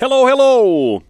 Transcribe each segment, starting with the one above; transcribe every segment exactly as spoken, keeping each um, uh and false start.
Hello, hello!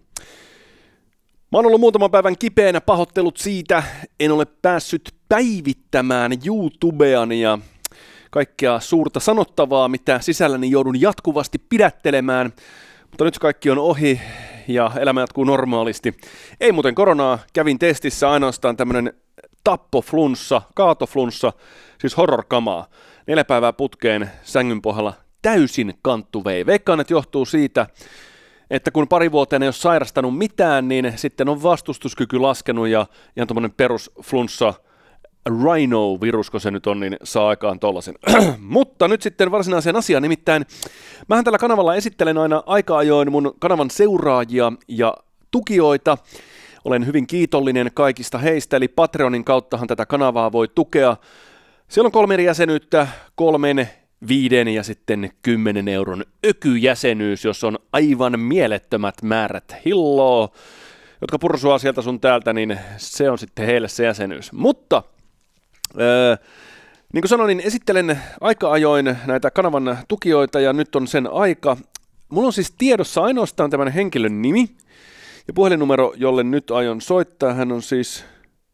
Mä oon ollut muutaman päivän kipeänä, pahoittelut siitä. En ole päässyt päivittämään YouTubeani ja kaikkea suurta sanottavaa, mitä sisälläni joudun jatkuvasti pidättelemään. Mutta nyt kaikki on ohi ja elämä jatkuu normaalisti. Ei muuten koronaa, kävin testissä ainoastaan tämmönen tappoflunssa, kaatoflunssa, siis horror-kamaa. Neljä päivää putkeen sängyn pohjalla täysin kanttuvei. Veikkaan, että johtuu siitä, että kun pari vuoteen ei ole sairastanut mitään, niin sitten on vastustuskyky laskenut ja ihan tommonen perusflunssa, rhino-virus, kun se nyt on, niin saa aikaan tollasen. Mutta nyt sitten varsinaiseen asiaan, nimittäin mähän tällä kanavalla esittelen aina aika ajoin mun kanavan seuraajia ja tukijoita. Olen hyvin kiitollinen kaikista heistä, eli Patreonin kauttahan tätä kanavaa voi tukea. Siellä on kolme eri jäsenyyttä, kolmen, viiden ja sitten kymmenen euron ökyjäsenyys, jos on aivan mielettömät määrät hilloa, jotka pursuaa sieltä sun täältä, niin se on sitten heille se jäsenyys. Mutta Öö, niin kuin sanoin, niin esittelen aika ajoin näitä kanavan tukijoita ja nyt on sen aika. Mulla on siis tiedossa ainoastaan tämän henkilön nimi ja puhelinnumero, jolle nyt aion soittaa. Hän on siis,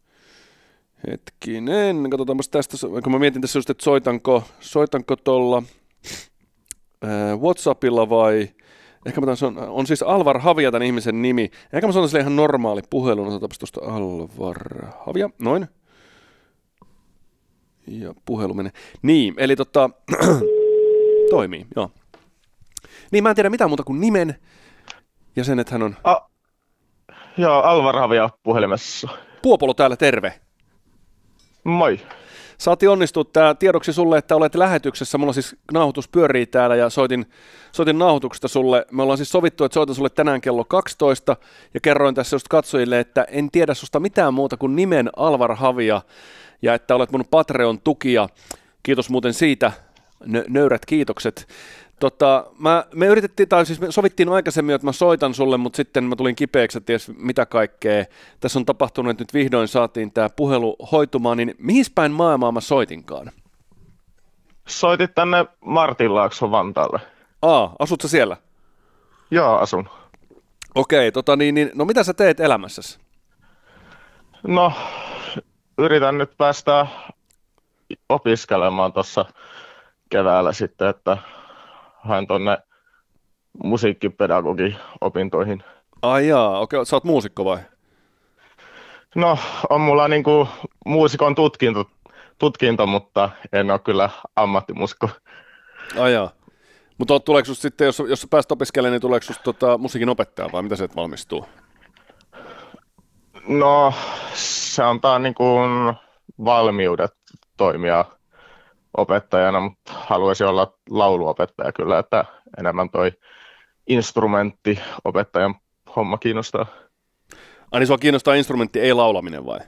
hetkinen, katsotaanpas tästä, kun mä mietin tässä just, että soitanko, soitanko tuolla öö, WhatsAppilla vai, ehkä mä taan, on, on siis Alvar Havia tämän ihmisen nimi. Ehkä mä sanon sille ihan normaali puhelu, otetaan tuosta Alvar Havia, noin. Ja puhelu menee. Niin, eli tota, toimii, joo. Niin, mä en tiedä mitään muuta kuin nimen ja sen, että hän on... A- joo, Alvar Havia puhelimessa. Puopolo täällä, terve. Moi. Saatiin onnistua tää tiedoksi sulle, että olet lähetyksessä. Mulla siis nauhoitus pyörii täällä ja soitin, soitin nauhoituksesta sulle. Me ollaan siis sovittu, että soitan sulle tänään kello kaksitoista ja kerroin tässä just katsojille, että en tiedä susta mitään muuta kuin nimen Alvar Havia. Ja että olet mun Patreon-tukija. Kiitos muuten siitä, Nö- nöyrät kiitokset. Tota, mä, me yritettiin, tai siis me sovittiin aikaisemmin, että mä soitan sulle, mutta sitten mä tulin kipeäksi, että ties mitä kaikkea. Tässä on tapahtunut, että nyt vihdoin saatiin tää puhelu hoitumaan, niin mihin päin maailmaa mä soitinkaan? Soitit tänne Martinlaakson Vantaalle. Aa, asut sä siellä? Joo, asun. Okei, tota niin, niin, no mitä sä teet elämässäsi? No, yritän nyt päästä opiskelemaan tuossa keväällä sitten, että haen tonne musiikkipedagogi-opintoihin. Ai jaa, okei, sä oot muusikko vai? No, on mulla niinku muusikon tutkinto, tutkinto, mutta en ole kyllä ammattimusikko. Ai jaa. Mutta tuleeko susta sitten, jos, jos sä pääst opiskelemaan, niin tuleeko susta tota, musiikin opettaja vai mitä se valmistuu? No, se antaa niin kuin valmiudet toimia opettajana, mutta haluaisin olla lauluopettaja kyllä, että enemmän toi instrumenttiopettajan homma kiinnostaa. Ai niin sua kiinnostaa instrumentti, ei laulaminen vai?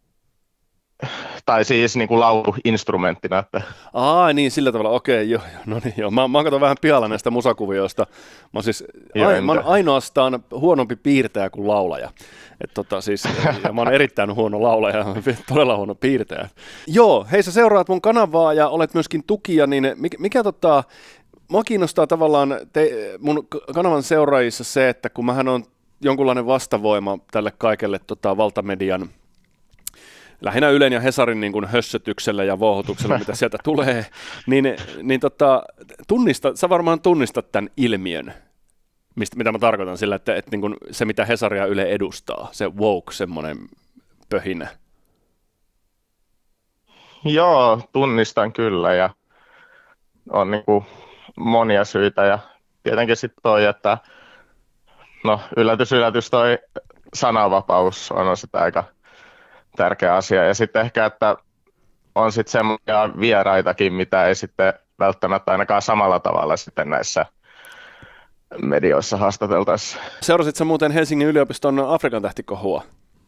Tai siis niin kuin lauluinstrumenttina. Että... Aa, niin sillä tavalla, okei, joo, joo, no niin, joo. Mä, mä katson vähän pihalla näistä musakuvioista. Mä oon siis ai, mä oon ainoastaan huonompi piirtäjä kuin laulaja. Et tota, siis, ja mä oon erittäin huono laulaja ja todella huono piirtäjä. Joo, hei sä seuraat mun kanavaa ja olet myöskin tukija, niin mikä, mikä tota, mua kiinnostaa tavallaan te, mun kanavan seuraajissa se, että kun mähän on jonkunlainen vastavoima tälle kaikelle tota, valtamedian lähinnä Ylen ja Hesarin niin kuin hössötyksellä ja vouhotuksella, mitä sieltä tulee, niin, niin tota, tunnista, sä varmaan tunnistat tämän ilmiön, mistä, mitä mä tarkoitan sillä, että, että niin kuin se, mitä Hesari ja Yle edustaa, se woke, semmoinen pöhinä. Joo, tunnistan kyllä ja on niin kuin monia syitä ja tietenkin sitten toi, että no yllätys, yllätys toi sananvapaus on sitä aika tärkeä asia. Ja sitten ehkä, että on sitten semmoisia vieraitakin, mitä ei sitten välttämättä ainakaan samalla tavalla sitten näissä medioissa haastateltaessa. Seurasit sä muuten Helsingin yliopiston Afrikan tähtikohua?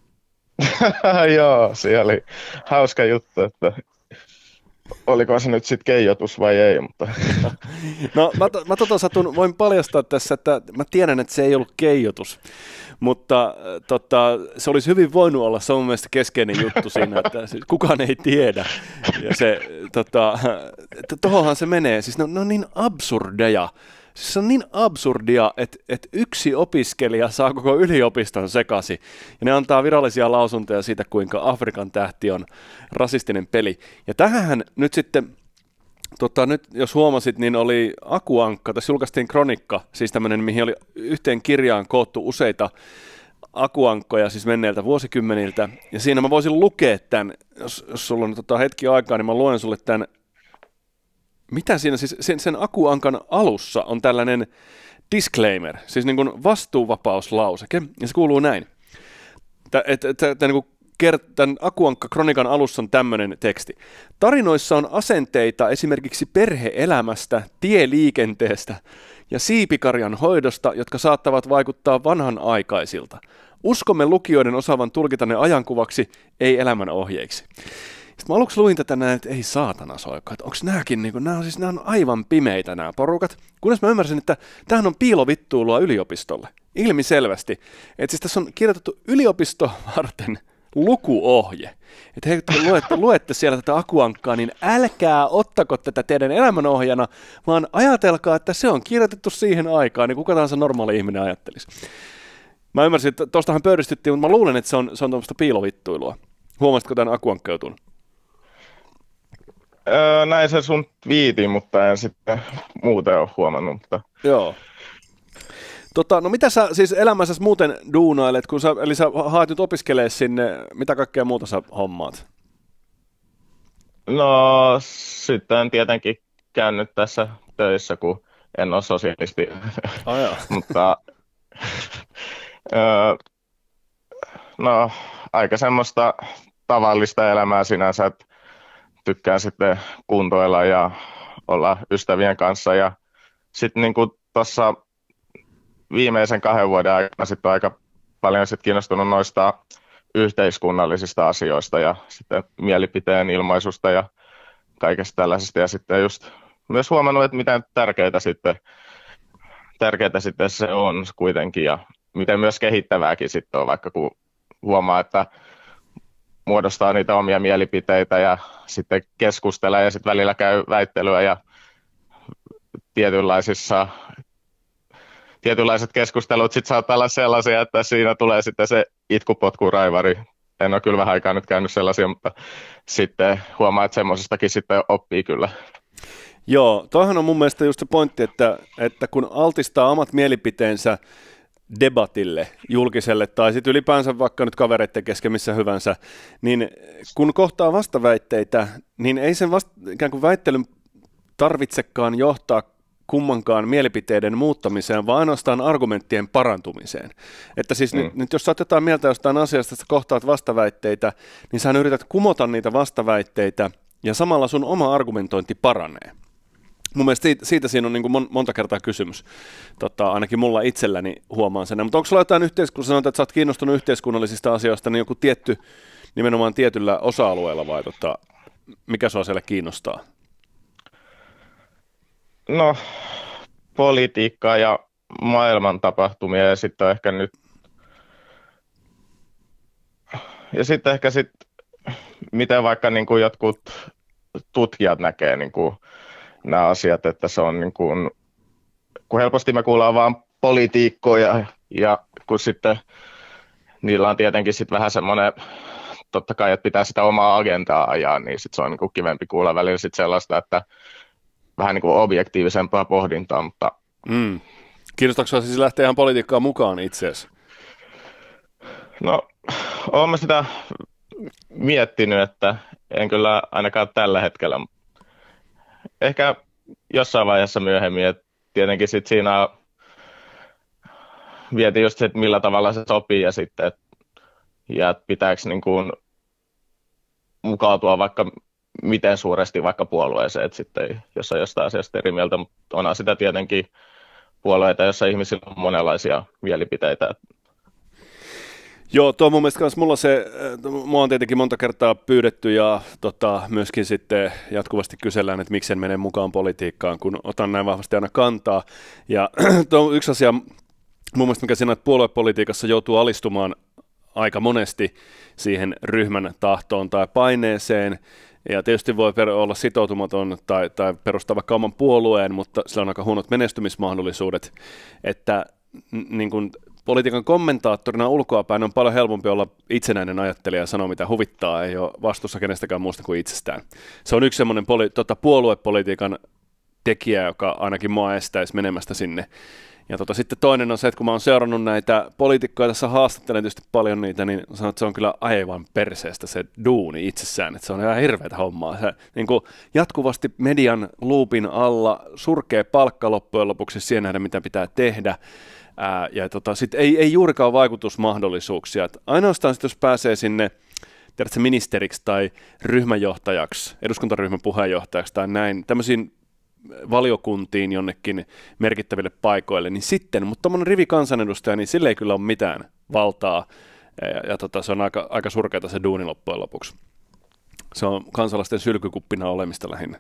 Joo, siellä oli hauska juttu, että oliko se nyt sitten keijotus vai ei, mutta... No mä, to, mä tota satun, voin paljastaa tässä, että mä tiedän, että se ei ollut keijotus, mutta tota, se olisi hyvin voinut olla, se on mun mielestä keskeinen juttu siinä, että siis kukaan ei tiedä. Ja se, tota, tohonhan se menee, siis ne on, ne on niin absurdeja Siis se on niin absurdia, että, että yksi opiskelija saa koko yliopiston sekaisin, ja ne antaa virallisia lausuntoja siitä, kuinka Afrikan tähti on rasistinen peli. Ja tähän nyt sitten, tota, nyt jos huomasit, niin oli Akuankka, tässä julkaistiin kronikka, siis tämmöinen, mihin oli yhteen kirjaan koottu useita akuankkoja, siis menneiltä vuosikymmeniltä, ja siinä mä voisin lukea tämän, jos, jos sulla on tota hetki aikaa, niin mä luen sulle tämän. Mitä siinä siis, sen, sen akuankan alussa on tällainen disclaimer, siis niin kuin vastuuvapauslauseke, ja se kuuluu näin. Tämän Akuankka-kronikan alussa on tämmöinen teksti. Tarinoissa on asenteita esimerkiksi perhe-elämästä, tieliikenteestä ja siipikarjan hoidosta, jotka saattavat vaikuttaa vanhanaikaisilta. Uskomme lukijoiden osaavan tulkita ne ajankuvaksi, ei elämän ohjeiksi. Sitten mä aluksi luin tätä näin, että ei saatana soikka, että onko nämäkin, niin kuin, nämä, on, siis, nämä on aivan pimeitä nämä porukat. Kunnes mä ymmärsin, että tämähän on piilovittuilua yliopistolle, ilmiselvästi. Että siis tässä on kirjoitettu yliopisto varten lukuohje. Että hei, kun luette, luette siellä tätä Akuankkaa, niin älkää ottako tätä teidän elämänohjana, vaan ajatelkaa, että se on kirjoitettu siihen aikaan, niin kuka tahansa normaali ihminen ajattelisi. Mä ymmärsin, että tuostahan pöyristyttiin, mutta mä luulen, että se on, se on tuommoista piilovittuilua. Huomasitko tämän Akuankka-jutun? Öö, näin se sun twiitin, mutta en sitten muuten ole huomannut. Mutta... Joo. Tota, no mitä sä siis elämässäsi muuten duunailet, kun sä, eli sä haet nyt opiskelee sinne, mitä kaikkea muuta sä hommaat? No sitten tietenkin käyn nyt tässä töissä, kun en ole sosialisti, oh, joo. mutta öö, no aika semmoista tavallista elämää sinänsä, että tykkään sitten kuntoilla ja olla ystävien kanssa. Ja sitten niin kuin tuossa viimeisen kahden vuoden aikana sitten aika paljon sit kiinnostunut noista yhteiskunnallisista asioista ja sitten mielipiteen ilmaisusta ja kaikesta tällaisesta. Ja sitten just myös huomannut, että miten tärkeää sitten, tärkeää sitten se on kuitenkin ja miten myös kehittävääkin sitten on, vaikka kun huomaa, että muodostaa niitä omia mielipiteitä ja sitten keskustelee ja sitten välillä käy väittelyä ja tietynlaisissa, tietynlaiset keskustelut sitten saattaa olla sellaisia, että siinä tulee sitten se itkupotkuraivari. En ole kyllä vähän aikaa nyt käynyt sellaisia, mutta sitten huomaa, että semmoisestakin sitten oppii kyllä. Joo, toihan on mun mielestä just se pointti, että, että kun altistaa omat mielipiteensä debatille, julkiselle tai sitten ylipäänsä vaikka nyt kavereiden kesken missä hyvänsä, niin kun kohtaa vastaväitteitä, niin ei sen vasta, ikään kuin väittelyn tarvitsekaan johtaa kummankaan mielipiteiden muuttamiseen, vaan ainoastaan argumenttien parantumiseen. Että siis mm. nyt, nyt jos sä otetaan mieltä jostain asiasta, että kohtaat vastaväitteitä, niin sä yrität kumota niitä vastaväitteitä ja samalla sun oma argumentointi paranee. Mun mielestä siitä, siitä siinä on niin kuin monta kertaa kysymys, tota, ainakin mulla itselläni huomaan sen. Mutta onko sulla jotain yhteiskunnallisista, sanoit, että sä oot kiinnostunut yhteiskunnallisista asioista, niin joku tietty, nimenomaan tietyllä osa-alueella vai tota, mikä sua siellä kiinnostaa? No, politiikkaa ja maailman tapahtumia ja sitten ehkä nyt, ja sitten ehkä sitten, miten vaikka niin kuin jotkut tutkijat näkee niin kuin nämä asiat, että se on niin kuin, kun helposti me kuullaan vaan politiikkoja ja kun sitten niillä on tietenkin sitten vähän semmoinen, totta kai, että pitää sitä omaa agendaa ajaa, niin sitten se on niin kuin kivempi kuulla välillä sitten sellaista, että vähän niin kuin objektiivisempaa pohdintaa, mutta... Mm. Kiinnostaako sinua siis lähteä ihan politiikkaan mukaan itseäsi? No, olen mä sitä miettinyt, että en kyllä ainakaan tällä hetkellä. Ehkä jossain vaiheessa myöhemmin, että tietenkin sit siinä mietin just se, että millä tavalla se sopii ja sitten, että ja pitääkö niin kuin mukautua vaikka miten suuresti vaikka puolueeseen, että sitten jos on jostain asiasta eri mieltä, mutta onhan sitä tietenkin puolueita, jossa ihmisillä on monenlaisia mielipiteitä. Joo, tuo mun mielestä kanssa mulla se, mua on tietenkin monta kertaa pyydetty ja tota, myöskin sitten jatkuvasti kysellään, että miksi en mene mukaan politiikkaan, kun otan näin vahvasti aina kantaa. Ja tuo on yksi asia mun mielestä, mikä siinä, että puoluepolitiikassa joutuu alistumaan aika monesti siihen ryhmän tahtoon tai paineeseen, Ja tietysti voi olla sitoutumaton tai, tai perustaa vaikka oman puolueen, mutta sillä on aika huonot menestymismahdollisuudet, että niin kuin politiikan kommentaattorina ulkoapäin on paljon helpompi olla itsenäinen ajattelija ja sanoa mitä huvittaa, ei ole vastuussa kenestäkään muusta kuin itsestään. Se on yksi semmoinen poli- tota, puoluepolitiikan tekijä, joka ainakin mua estäisi menemästä sinne. Ja tota, sitten toinen on se, että kun mä oon seurannut näitä poliitikkoja, tässä haastattelen tietysti paljon niitä, niin sanon, että se on kyllä aivan perseestä se duuni itsessään, että se on ihan hirveätä hommaa. Se niin kuin jatkuvasti median luupin alla, surkea palkka loppujen lopuksi siihen nähdä, mitä pitää tehdä. Ää, ja tota, sit ei, ei juurikaan vaikutusmahdollisuuksia. Et ainoastaan sit, jos pääsee sinne tiedätkö, ministeriksi tai ryhmänjohtajaksi, eduskuntaryhmän puheenjohtajaksi tai näin, tämmöisiin valiokuntiin jonnekin merkittäville paikoille, niin sitten, mutta tuommoinen rivikansanedustaja, niin sillä ei kyllä ole mitään valtaa, ja, ja tota, se on aika, aika surkeata se duuni loppujen lopuksi. Se on kansalaisten sylkykuppina olemista lähinnä.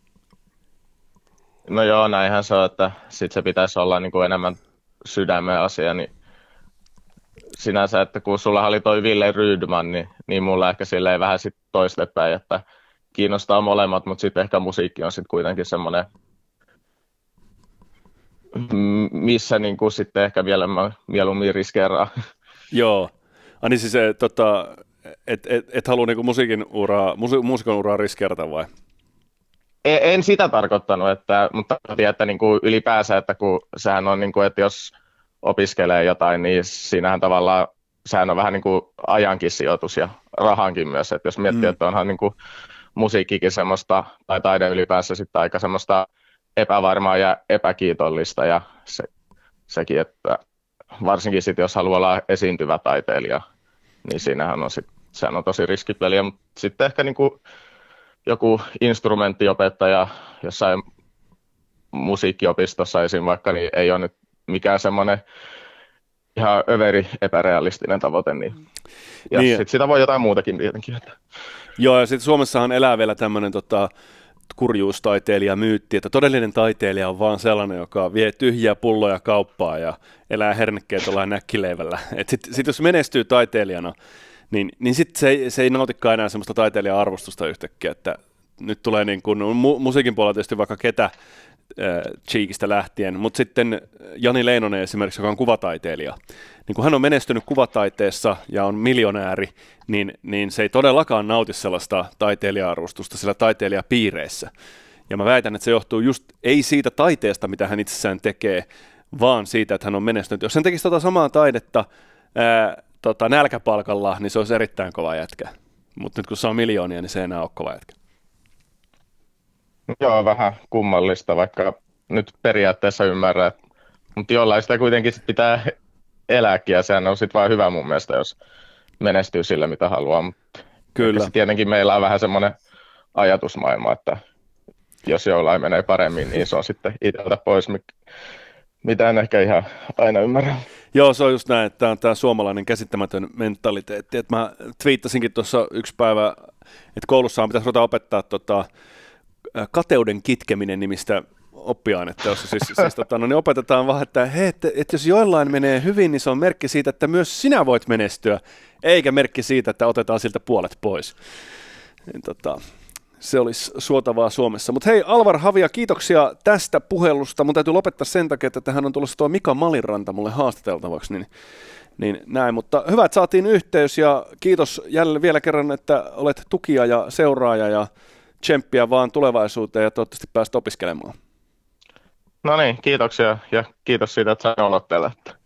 No joo, näinhän se on, että sit se pitäisi olla niin kuin enemmän sydämen asia, niin sinänsä, että kun sulla oli toi Ville Rydman, niin, niin mulla ehkä silleen vähän sit toistepäin, että kiinnostaa molemmat, mutta sitten ehkä musiikki on sitten kuitenkin semmoinen, missä niin kuin sitten ehkä vielä mieluummin riskeeraa. Joo, ani siis tota, et, et, et halua niinku musiikin uraa, musi, muusikon uraa riskeerata vai? En, en sitä tarkoittanut, että, mutta tiedän, että niin kuin ylipäänsä, että kun sehän on, niin kuin, että jos opiskelee jotain, niin siinähän tavallaan, sehän on vähän niin kuin ajankin sijoitus ja rahankin myös, että jos miettii, mm. että onhan niin kuin musiikkikin semmoista, tai taide ylipäänsä sitten aika semmoista epävarmaa ja epäkiitollista, ja se, sekin, että varsinkin sitten jos haluaa olla esiintyvä taiteilija, niin siinähän on, sit, sehän on tosi riskipeliä, mutta sitten ehkä niin kuin joku instrumenttiopettaja jossain musiikkiopistossa esim. Vaikka, niin ei ole nyt mikään semmoinen ihan överi epärealistinen tavoite, niin, ja niin. Sitten sitä voi jotain muutakin tietenkin. Että. Joo, ja sitten Suomessahan elää vielä tämmöinen tota, kurjuustaiteilija myytti, että todellinen taiteilija on vaan sellainen, joka vie tyhjiä pulloja kauppaan ja elää hernekkeet tuollain näkkileivällä. Sitten sit jos menestyy taiteilijana, niin, niin sitten se, se ei nautikaan enää semmoista taiteilija-arvostusta yhtäkkiä, että nyt tulee niin kuin mu- musiikin puolella tietysti vaikka ketä äh, Cheekistä lähtien, mutta sitten Jani Leinonen esimerkiksi, joka on kuvataiteilija, niin kun hän on menestynyt kuvataiteessa ja on miljonääri, niin, niin se ei todellakaan nauti sellaista taiteilija-arvostusta sillä taiteilijapiireissä. Ja mä väitän, että se johtuu just ei siitä taiteesta, mitä hän itsessään tekee, vaan siitä, että hän on menestynyt. Jos hän tekisi tota samaa taidetta ää, tota, nälkäpalkalla, niin se olisi erittäin kova jätkä. Mutta nyt kun saa miljoonia, niin se ei enää ole kova jätkä. Joo, vähän kummallista, vaikka nyt periaatteessa ymmärrän, mutta jollain sitä kuitenkin sit pitää elääkin, ja sehän on sitten vaan hyvä mun mielestä, jos menestyy sillä, mitä haluaa. Mutta kyllä. Tietenkin meillä on vähän semmoinen ajatusmaailma, että jos jollain menee paremmin, niin se on sitten itseltä pois, mitä en ehkä ihan aina ymmärrä. Joo, se on just näin, että tämä on tämä suomalainen käsittämätön mentaliteetti. Että mä twiittasinkin tuossa yksi päivä, että koulussahan pitäisi ruveta opettaa tota, kateuden kitkeminen nimistä oppiainetta, jossa siis, siis tota, no, niin opetetaan vaan, että, hei, että, että jos joillain menee hyvin, niin se on merkki siitä, että myös sinä voit menestyä, eikä merkki siitä, että otetaan siltä puolet pois. Niin, tota, se olisi suotavaa Suomessa. Mutta hei, Alvar Havia, kiitoksia tästä puhelusta. Mun täytyy lopettaa sen takia, että tähän on tulossa tuo Mika Maliranta mulle haastateltavaksi, niin, niin näin. Mutta hyvä, että saatiin yhteys, ja kiitos jälleen vielä kerran, että olet tukija ja seuraaja, ja tsemppiä vaan tulevaisuuteen, ja toivottavasti pääset opiskelemaan. No niin, kiitoksia, ja kiitos siitä, että sain olla täällä.